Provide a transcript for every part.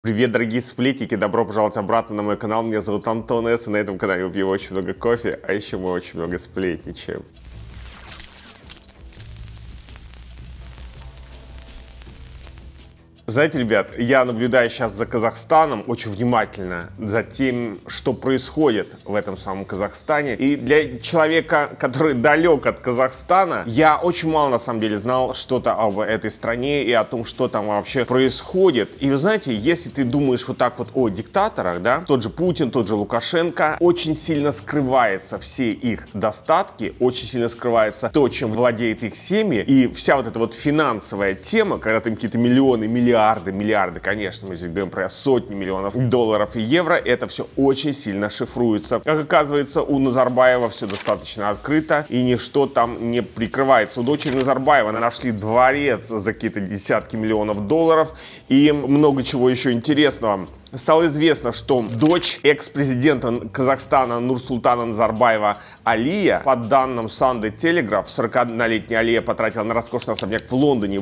Привет, дорогие сплетники! Добро пожаловать обратно на мой канал. Меня зовут Антон С. И на этом канале я пью очень много кофе, а еще мы очень много сплетничаем. Знаете, ребят, я наблюдаю сейчас за Казахстаном очень внимательно, за тем, что происходит в этом самом Казахстане. И для человека, который далек от Казахстана, я очень мало, на самом деле, знал что-то об этой стране и о том, что там вообще происходит. И вы знаете, если ты думаешь вот так вот о диктаторах, да, тот же Путин, тот же Лукашенко, очень сильно скрывается все их достатки, очень сильно скрывается то, чем владеет их семьи, и вся вот эта вот финансовая тема, когда там какие-то миллионы, миллиарды, конечно, мы здесь говорим про сотни миллионов долларов и евро, это все очень сильно шифруется. Как оказывается, у Назарбаева все достаточно открыто, и ничто там не прикрывается. У дочери Назарбаева нашли дворец за какие-то десятки миллионов долларов, и много чего еще интересного. Стало известно, что дочь экс-президента Казахстана Нурсултана Назарбаева Алия, по данным Sunday Telegraph, 41-летняя Алия потратила на роскошный особняк в Лондоне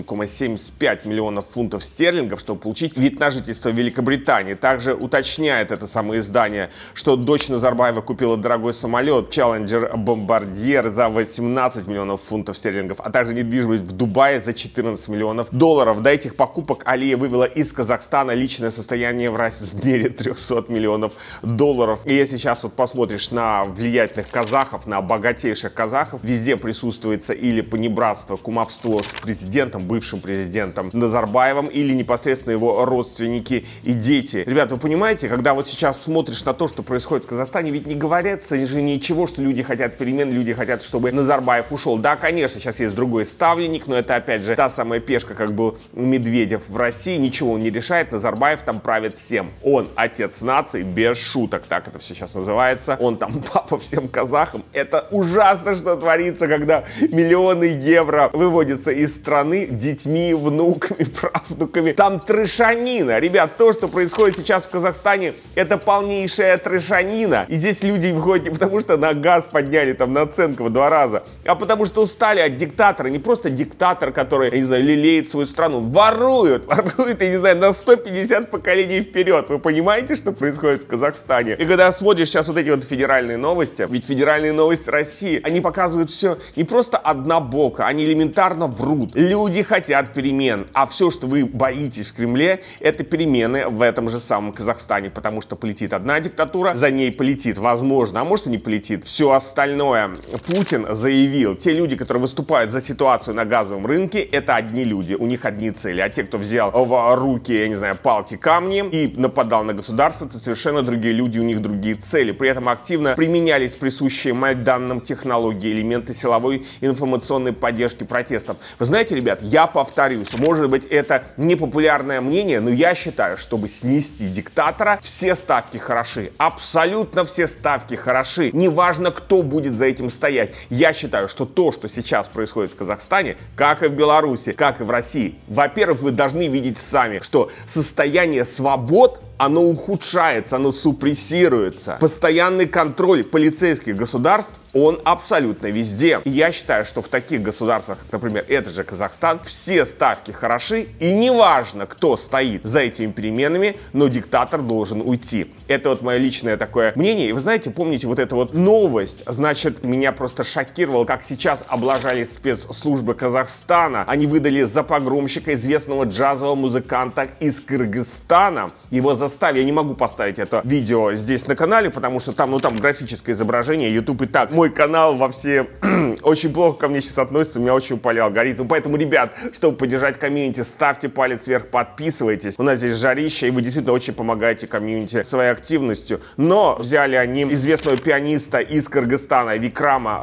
8,75 миллионов фунтов стерлингов, чтобы получить вид на жительство в Великобритании. Также уточняет это самое издание, что дочь Назарбаева купила дорогой самолет Challenger Bombardier за 18 миллионов фунтов стерлингов, а также недвижимость в Дубае за 14 миллионов долларов. До этих покупок Алия вывела из Казахстана личное состояние в размере 300 миллионов долларов. И если сейчас вот посмотришь на влиятельных казахов, на богатейших казахов, везде присутствуется или понебратство, кумовство с президентом, бывшим президентом Назарбаевым, или непосредственно его родственники и дети. Ребята, вы понимаете, когда вот сейчас смотришь на то, что происходит в Казахстане, ведь не говорится же ничего, что люди хотят перемен, люди хотят, чтобы Назарбаев ушел. Да, конечно, сейчас есть другой ставленник, но это опять же та самая пешка, как был Медведев в России, ничего он не решает, Назарбаев там правит всем. Он отец нации, без шуток, так это все сейчас называется. Он там папа всем казахам. Это ужасно, что творится, когда миллионы евро выводятся из страны детьми, внуками, правнуками. Там трешанина. Ребят, то, что происходит сейчас в Казахстане, это полнейшая трешанина. И здесь люди выходят не потому, что на газ подняли там наценку в 2 раза, а потому что устали от диктатора. Не просто диктатор, который, я не знаю, лелеет свою страну. Воруют, я не знаю, на 150 поколений вперед. Вы понимаете, что происходит в Казахстане? И когда смотришь сейчас вот эти вот федеральные новости, ведь федеральные новости России, они показывают все не просто однобоко, они элементарно врут. Люди хотят перемен, а все, что вы боитесь в Кремле, это перемены в этом же самом Казахстане, потому что полетит одна диктатура, за ней полетит, возможно, а может и не полетит, все остальное. Путин заявил, те люди, которые выступают за ситуацию на газовом рынке, это одни люди, у них одни цели, а те, кто взял в руки, я не знаю, палки, камни и нападал на государство, это совершенно другие люди, у них другие цели. При этом активно применялись присущие Майданам технологии, элементы силовой информационной поддержки протестов. Вы знаете, ребят, я повторюсь, может быть, это непопулярное мнение, но я считаю, чтобы снести диктатора, все ставки хороши. Абсолютно все ставки хороши. Неважно, кто будет за этим стоять. Я считаю, что то, что сейчас происходит в Казахстане, как и в Беларуси, как и в России, во-первых, вы должны видеть сами, что состояние свобод, оно ухудшается, оно супрессируется. Постоянный контроль полицейских государств, он абсолютно везде. И я считаю, что в таких государствах, как, например, это же Казахстан, все ставки хороши, и неважно, кто стоит за этими переменами, но диктатор должен уйти. Это вот мое личное такое мнение. И вы знаете, помните вот эту вот новость, значит, меня просто шокировало, как сейчас облажали спецслужбы Казахстана. Они выдали за погромщика известного джазового музыканта из Кыргызстана. Его заставили, я не могу поставить это видео здесь на канале, потому что там, ну там графическое изображение, YouTube и так. Мой канал во все очень плохо ко мне сейчас относится, у меня очень упали алгоритмы. Поэтому, ребят, чтобы поддержать комьюнити, ставьте палец вверх, подписывайтесь. У нас здесь жарище, и вы действительно очень помогаете комьюнити своей активностью. Но взяли они известного пианиста из Кыргызстана Викрама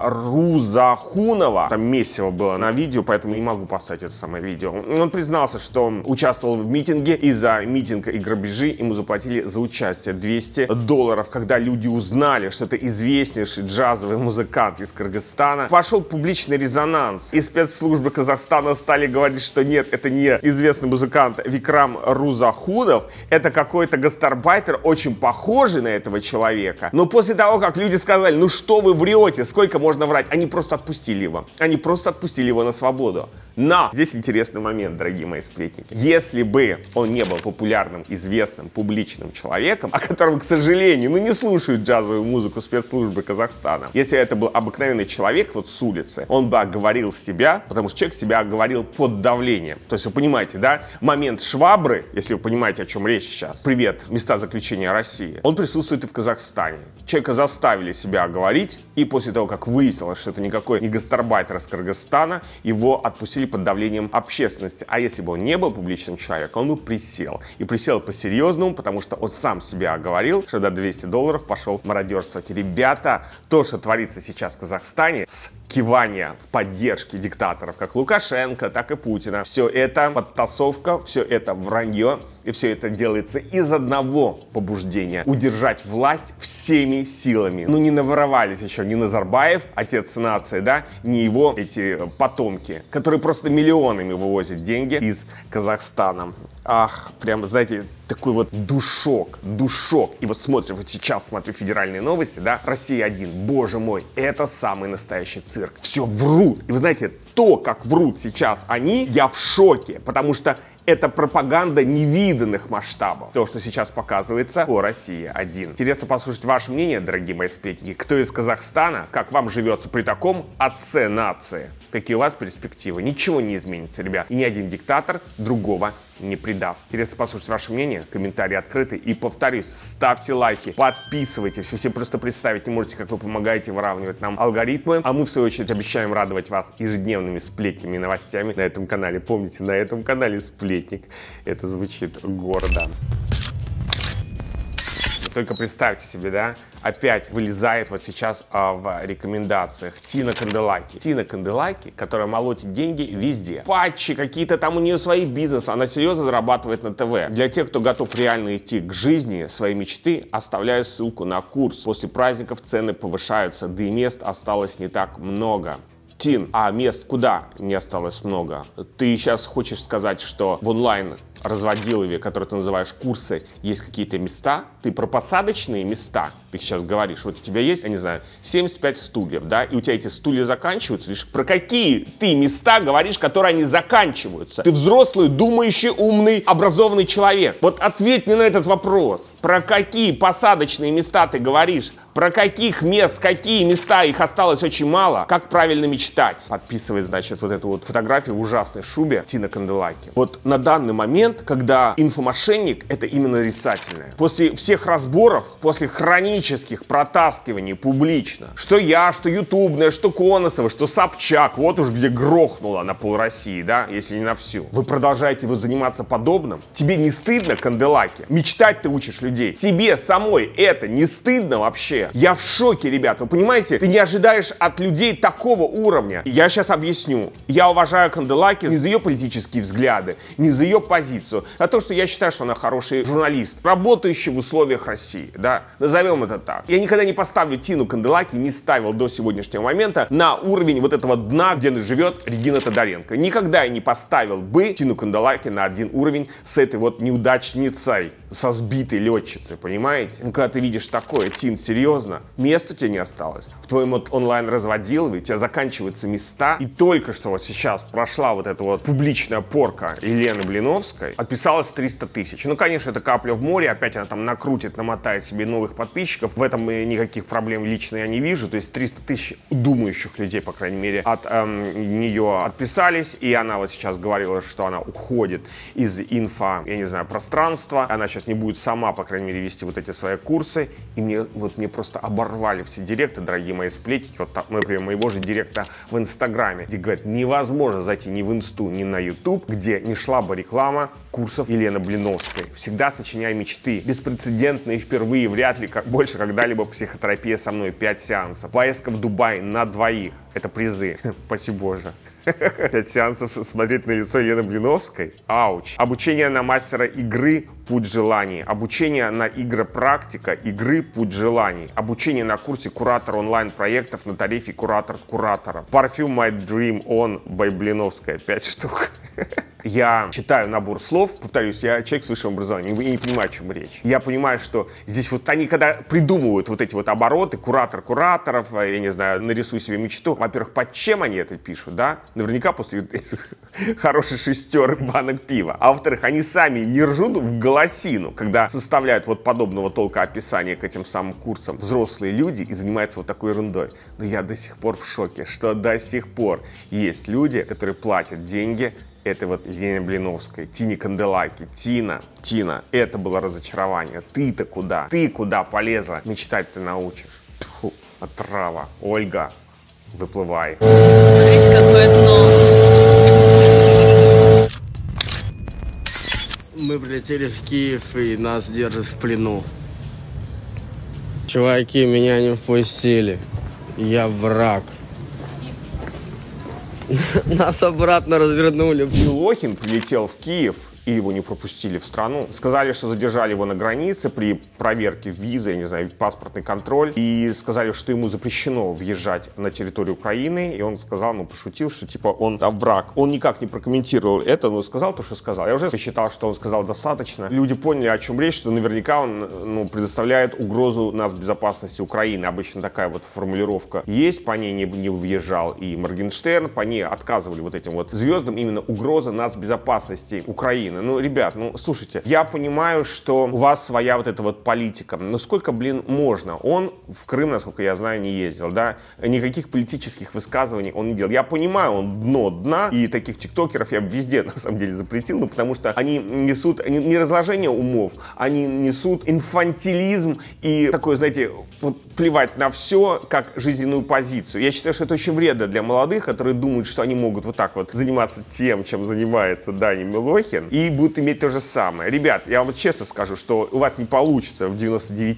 Рузахунова. Там месиво было на видео, поэтому не могу поставить это самое видео. Он признался, что участвовал в митинге, и за митинг и грабежи ему заплатили за участие $200. Когда люди узнали, что это известнейший джазовый музыкант из Кыргызстана, пошел публичный резонанс. И спецслужбы Казахстана стали говорить, что нет, это не известный музыкант Викрам Рузахунов, это какой-то гастарбайтер, очень похожий на этого человека. Но после того, как люди сказали, ну что вы врете, сколько можно врать, они просто отпустили его. Они просто отпустили его на свободу. Но здесь интересный момент, дорогие мои сплетники. Если бы он не был популярным, известным, публичным человеком, о котором, к сожалению, не слушают джазовую музыку спецслужбы Казахстана, если это был обыкновенный человек вот с улицы, он бы оговорил себя, потому что человек себя оговорил под давлением. То есть вы понимаете, да, момент швабры, если вы понимаете, о чем речь сейчас, привет, места заключения России, он присутствует и в Казахстане. Человека заставили себя оговорить, и после того, как выяснилось, что это никакой не гастарбайтер из Кыргызстана, его отпустили под давлением общественности. А если бы он не был публичным человеком, он бы присел. И присел по-серьезному, потому что он сам себя оговорил, что до $200 пошел мародерствовать. Ребята, то, что творится сейчас в Казахстане с кивания поддержки диктаторов, как Лукашенко, так и Путина. Все это подтасовка, все это вранье, и все это делается из одного побуждения — удержать власть всеми силами. Ну, не наворовались еще ни Назарбаев, отец нации, да, ни его эти потомки, которые просто миллионами вывозят деньги из Казахстана. Ах, прям, знаете, такой вот душок. И вот смотрю, вот сейчас смотрю федеральные новости, да, Россия-1, боже мой, это самый настоящий цирк. Все врут. И вы знаете, то, как врут сейчас они, я в шоке, потому что это пропаганда невиданных масштабов. То, что сейчас показывается по России-1. Интересно послушать ваше мнение, дорогие мои сплетники. Кто из Казахстана, как вам живется при таком отце нации? Какие у вас перспективы? Ничего не изменится, ребят. И ни один диктатор другого не предаст. Интересно послушать ваше мнение, комментарии открыты. И повторюсь, ставьте лайки, подписывайтесь. Вы себе просто представить не можете, как вы помогаете выравнивать нам алгоритмы. А мы, в свою очередь, обещаем радовать вас ежедневными сплетнями и новостями на этом канале. Помните, на этом канале сплетник. Это звучит гордо. Только представьте себе, да, опять вылезает вот сейчас в рекомендациях Тина Канделаки. Тина Канделаки, которая молотит деньги везде. Патчи, какие-то там у нее свои бизнесы, она серьезно зарабатывает на ТВ. Для тех, кто готов реально идти к жизни, своей мечты, оставляю ссылку на курс. После праздников цены повышаются, да и мест осталось не так много. Тин, а мест куда не осталось много? Ты сейчас хочешь сказать, что в онлайн разводилове, который ты называешь курсы, есть какие-то места? Ты про посадочные места ты сейчас говоришь. Вот у тебя есть, я не знаю, 75 стульев, да, и у тебя эти стулья заканчиваются. Лишь про какие ты места говоришь, которые они заканчиваются? Ты взрослый, думающий, умный, образованный человек. Вот ответь мне на этот вопрос. Про какие посадочные места ты говоришь? Про каких мест, какие места, их осталось очень мало. Как правильно мечтать? Подписывай, значит, вот эту вот фотографию в ужасной шубе Тина Канделаки. Вот на данный момент, когда инфомошенник — это именно нарицательное. После всех разборов, после хронических протаскиваний публично, что я, что Ютубная, что Коносова, что Собчак, вот уж где грохнуло на пол России, да, если не на всю. Вы продолжаете вот заниматься подобным? Тебе не стыдно, Канделаки? Мечтать ты учишь людей. Тебе самой это не стыдно вообще? Я в шоке, ребята. Вы понимаете, ты не ожидаешь от людей такого уровня. Я сейчас объясню. Я уважаю Канделаки не за ее политические взгляды, не за ее позицию, а то, что я считаю, что она хороший журналист, работающий в условиях России, да, назовем это так. Я никогда не поставлю Тину Канделаки, не ставил до сегодняшнего момента на уровень вот этого дна, где живет Регина Тодоренко. Никогда я не поставил бы Тину Канделаки на один уровень с этой вот неудачницей, со сбитой летчицей, понимаете? Ну, когда ты видишь такое, Тин, серьезно, места тебе не осталось. В твоем вот онлайн-разводилове у тебя заканчиваются места, и только что вот сейчас прошла вот эта вот публичная порка Елены Блиновской, отписалось 300 тысяч. Ну, конечно, это капля в море, опять она там накрутит, намотает себе новых подписчиков. В этом никаких проблем лично я не вижу. То есть 300 тысяч думающих людей, по крайней мере, от нее отписались, и она вот сейчас говорила, что она уходит из я не знаю, пространства. Она сейчас не будет сама, по крайней мере, вести вот эти свои курсы. И мне просто оборвали все директы, дорогие мои сплетники. Вот, например, моего же директа в Инстаграме, где говорят, невозможно зайти ни в Инсту, ни на Ютуб, где не шла бы реклама курсов Елены Блиновской. Всегда сочиняй мечты. Беспрецедентно и впервые, вряд ли больше когда-либо психотерапия со мной 5 сеансов. Поездка в Дубай на двоих. Это призы. Спасибо, Боже. 5 сеансов смотреть на лицо Елены Блиновской. Ауч. Обучение на мастера игры «Путь желаний». Обучение на игропрактика игры «Путь желаний». Обучение на курсе куратор онлайн-проектов на тарифе куратор кураторов. Парфюм My Dream On by Блиновская. 5 штук. я читаю набор слов, повторюсь, я человек с высшим образованием, и не понимаю, о чем речь. Я понимаю, что здесь вот они, когда придумывают вот эти вот обороты, куратор кураторов, я не знаю, нарисуй себе мечту, во-первых, под чем они это пишут, да? Наверняка после этих хорошей шестерок банок пива. А во-вторых, они сами не ржут в голосину, когда составляют вот подобного толка описания к этим самым курсам взрослые люди и занимаются вот такой ерундой. Но я до сих пор в шоке, что до сих пор есть люди, которые платят деньги этой вот Лене Блиновской, Тине Канделаки. Тина, это было разочарование. Ты-то куда? Ты куда полезла? Мечтать ты научишь. Тьфу, отрава. Ольга, выплывай. Смотрите, какое дно. Мы прилетели в Киев, и нас держат в плену. Чуваки, меня не впустили. Я враг. Нас обратно развернули. Милохин прилетел в Киев, и его не пропустили в страну. Сказали, что задержали его на границе при проверке визы, я не знаю, паспортный контроль. И сказали, что ему запрещено въезжать на территорию Украины. И он сказал, ну, пошутил, что типа он враг. Он никак не прокомментировал это, но сказал то, что сказал. Я уже посчитал, что он сказал достаточно. Люди поняли, о чем речь, что наверняка он предоставляет угрозу безопасности Украины. Обычно такая вот формулировка есть, по ней не въезжал и Моргенштерн, по ней отказывали вот этим вот звездам именно угроза безопасности Украины. Ну, ребят, ну, слушайте, я понимаю, что у вас своя вот эта вот политика, но сколько, можно? Он в Крым, насколько я знаю, не ездил, да? Никаких политических высказываний он не делал. Я понимаю, он дно дна, и таких тиктокеров я везде, на самом деле, запретил, ну, потому что они несут не разложение умов, они несут инфантилизм и такое, знаете, вот плевать на все, как жизненную позицию. Я считаю, что это очень вредно для молодых, которые думают, что они могут вот так вот заниматься тем, чем занимается Даня Милохин, и будут иметь то же самое. Ребят, я вам честно скажу, что у вас не получится в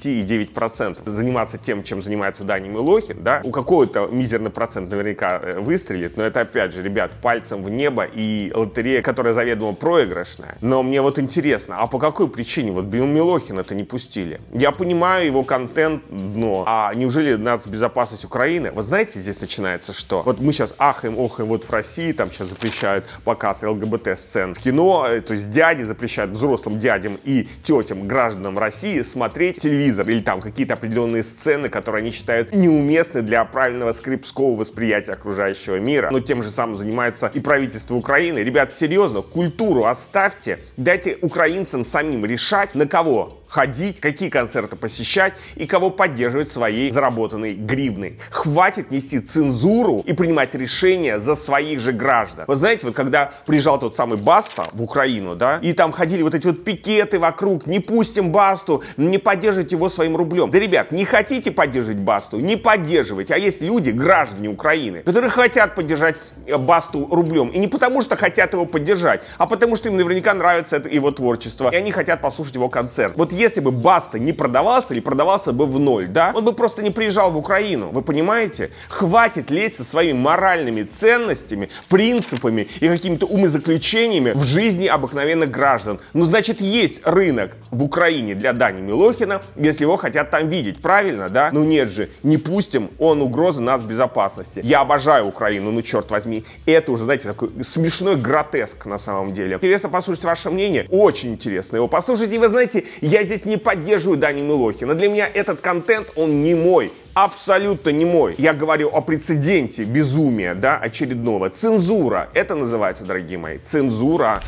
99,9% заниматься тем, чем занимается Даня Милохин, да? У какого-то мизерный процент наверняка выстрелит, но это, опять же, ребят, пальцем в небо и лотерея, которая заведомо проигрышная. Но мне вот интересно, а по какой причине вот Милохина-то не пустили? Я понимаю, его контент дно, а неужели безопасность Украины? Вы знаете, здесь начинается что? Вот мы сейчас ахаем, охаем, вот в России там сейчас запрещают показ ЛГБТ-сцен в кино, то есть дяди запрещают взрослым дядям и тетям, гражданам России смотреть телевизор или там какие-то определенные сцены, которые они считают неуместны для правильного скрипского восприятия окружающего мира. Но тем же самым занимается и правительство Украины. Ребят, серьезно, культуру оставьте, дайте украинцам самим решать, на кого ходить, какие концерты посещать и кого поддерживать своей заработанной гривной. Хватит нести цензуру и принимать решения за своих же граждан. Вы знаете, вот когда приезжал тот самый Баста в Украину, да, и там ходили вот эти вот пикеты вокруг, не пустим Басту, не поддерживайте его своим рублем. Да, ребят, не хотите поддерживать Басту, не поддерживайте. А есть люди, граждане Украины, которые хотят поддержать Басту рублем. И не потому, что хотят его поддержать, а потому, что им наверняка нравится это его творчество. И они хотят послушать его концерт. Вот если бы Баста не продавался или продавался бы в ноль, да, он бы просто не приезжал в Украину. Вы понимаете? Хватит лезть со своими моральными ценностями, принципами и какими-то умозаключениями в жизни обыкновенных граждан. Ну, значит, есть рынок в Украине для Дани Милохина, если его хотят там видеть. Правильно, да? Ну нет же, не пустим, он угроза безопасности. Я обожаю Украину, ну черт возьми. Это уже, знаете, такой смешной гротеск на самом деле. Интересно послушать ваше мнение? Очень интересно его послушать. И вы знаете, я здесь не поддерживаю Дани Милохина. Для меня этот контент, он не мой. Абсолютно не мой. Я говорю о прецеденте безумия, да, очередного. Цензура. Это называется, дорогие мои, цензура.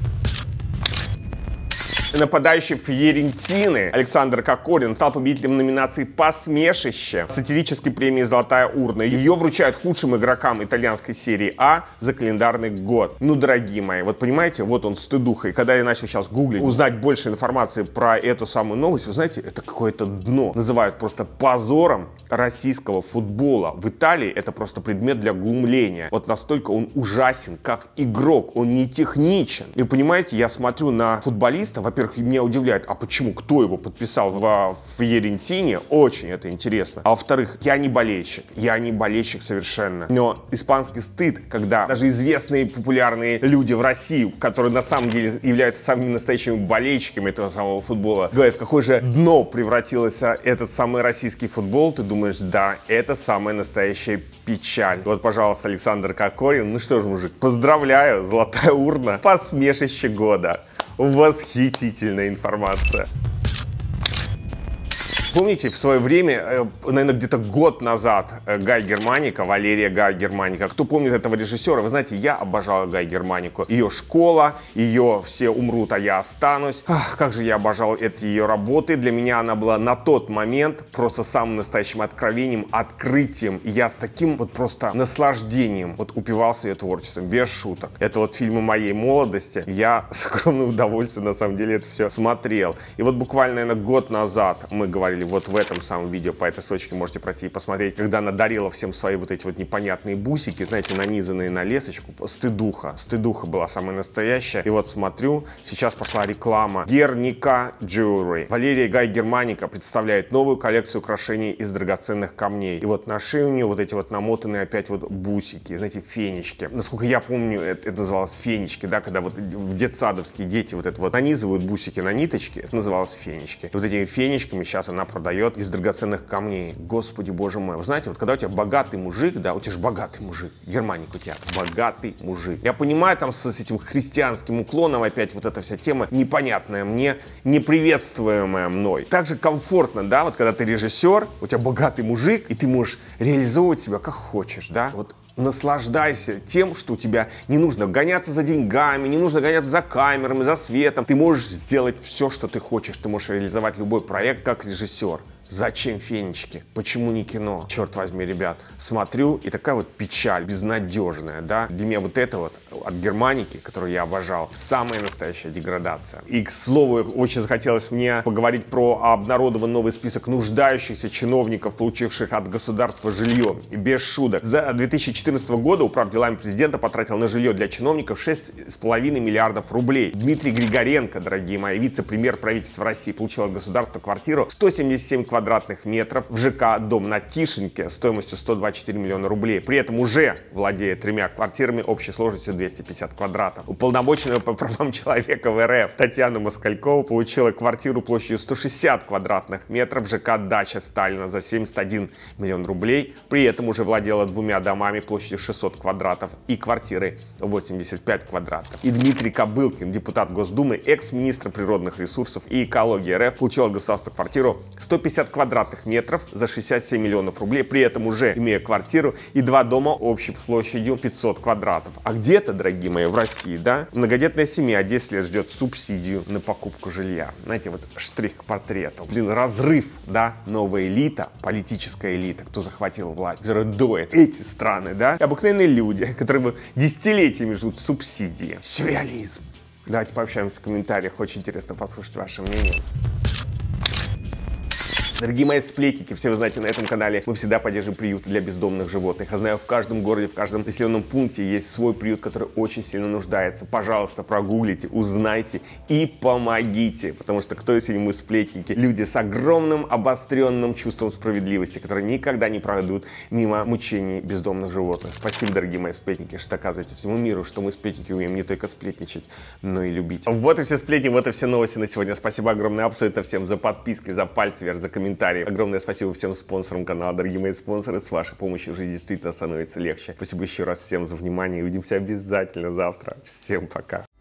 Нападающий Фьерентины Александр Кокорин стал победителем номинации «Посмешище» сатирической премии «Золотая урна». Ее вручают худшим игрокам итальянской серии А за календарный год. Ну, дорогие мои, вот понимаете, вот он стыдуха. И когда я начал сейчас гуглить, узнать больше информации про эту самую новость, вы знаете, это какое-то дно. Называют просто позором российского футбола. В Италии это просто предмет для глумления. Вот настолько он ужасен, как игрок. Он не техничен. И понимаете, я смотрю на футболиста, во-первых, во-первых, меня удивляет, а почему, кто его подписал в Фьорентине, очень это интересно. А во-вторых, я не болельщик совершенно. Но испанский стыд, когда даже известные популярные люди в России, которые на самом деле являются самыми настоящими болельщиками этого самого футбола, говорят, в какое же дно превратился этот самый российский футбол, ты думаешь, да, это самая настоящая печаль. Вот, пожалуйста, Александр Кокорин. Ну что ж, мужик, поздравляю, золотая урна, посмешище года. Восхитительная информация. Помните, в свое время, наверное, где-то год назад Гай Германика, Валерия Гай Германика, кто помнит этого режиссера, вы знаете, я обожал Гай Германику. Ее «Школа», ее «Все умрут, а я останусь». Ах, как же я обожал эти ее работы. Для меня она была на тот момент просто самым настоящим откровением, открытием. И я с таким вот просто наслаждением вот упивался ее творчеством, без шуток. Это вот фильмы моей молодости. Я с огромным удовольствием, на самом деле, это все смотрел. И вот буквально, наверное, год назад мы говорили вот в этом самом видео, по этой ссылочке можете пройти и посмотреть, когда она дарила всем свои вот эти вот непонятные бусики, знаете, нанизанные на лесочку. Стыдуха была самая настоящая. И вот смотрю, сейчас пошла реклама Герника Jewelry. Валерия Гай Германика представляет новую коллекцию украшений из драгоценных камней. И вот на шее у нее вот эти вот намотанные опять вот бусики, знаете, фенечки. Насколько я помню, это называлось фенечки, да, когда вот в детсадовские дети вот это вот нанизывают бусики на ниточки, это называлось фенечки. И вот этими фенечками сейчас она продает из драгоценных камней. Господи, боже мой. Вы знаете, вот когда у тебя богатый мужик, да, у тебя же богатый мужик, Германик у тебя богатый мужик. Я понимаю, там с этим христианским уклоном опять вот эта вся тема непонятная мне, не приветствуемая мной. Также комфортно, да, вот когда ты режиссер, у тебя богатый мужик, и ты можешь реализовывать себя как хочешь, да, вот. Наслаждайся тем, что у тебя не нужно гоняться за деньгами, не нужно гоняться за камерами, за светом. Ты можешь сделать все, что ты хочешь. Ты можешь реализовать любой проект как режиссер. Зачем фенечки? Почему не кино? Черт возьми, ребят, смотрю, и такая вот печаль, безнадежная, да? Для меня вот это вот от Германики, которую я обожал, самая настоящая деградация. И, к слову, очень захотелось мне поговорить про обнародованный новый список нуждающихся чиновников, получивших от государства жилье. И без шуток. За 2014 года Управ делами президента потратил на жилье для чиновников 6,5 миллиардов рублей. Дмитрий Григоренко, дорогие мои, вице-премьер правительства России, получил от государства квартиру 177 квадратных метров в ЖК «Дом на Тишинке» стоимостью 124 миллиона рублей. При этом уже владеет 3 квартирами общей сложностью 250 квадратов. Уполномоченная по правам человека в РФ Татьяна Москалькова получила квартиру площадью 160 квадратных метров в ЖК «Дача Сталина» за 71 миллион рублей. При этом уже владела 2 домами площадью 600 квадратов и квартирой 85 квадратов. И Дмитрий Кобылкин, депутат Госдумы, экс-министр природных ресурсов и экологии РФ, получил от государства квартиру 150 квадратных метров за 67 миллионов рублей, при этом уже имея квартиру и 2 дома общей площадью 500 квадратов. А где-то, дорогие мои, в России, да, многодетная семья 10 лет ждет субсидию на покупку жилья. Знаете, вот штрих к портрету. Блин, разрыв, да, новая элита, политическая элита, кто захватил власть, которая дует эти страны, да, и обыкновенные люди, которые десятилетиями ждут субсидии. Сюрреализм. Давайте пообщаемся в комментариях, очень интересно послушать ваше мнение. Дорогие мои сплетники, все вы знаете, на этом канале мы всегда поддерживаем приюты для бездомных животных. Я знаю, в каждом городе, в каждом населенном пункте есть свой приют, который очень сильно нуждается. Пожалуйста, прогуглите, узнайте и помогите. Потому что кто, если не мы, сплетники, люди с огромным обостренным чувством справедливости, которые никогда не пройдут мимо мучений бездомных животных. Спасибо, дорогие мои сплетники, что доказываете всему миру, что мы, сплетники, умеем не только сплетничать, но и любить. Вот и все сплетни, вот и все новости на сегодня. Спасибо огромное абсолютно всем за подписки, за пальцы вверх, за комментарии. Огромное спасибо всем спонсорам канала, дорогие мои спонсоры. С вашей помощью жизнь действительно становится легче. Спасибо еще раз всем за внимание. Увидимся обязательно завтра. Всем пока.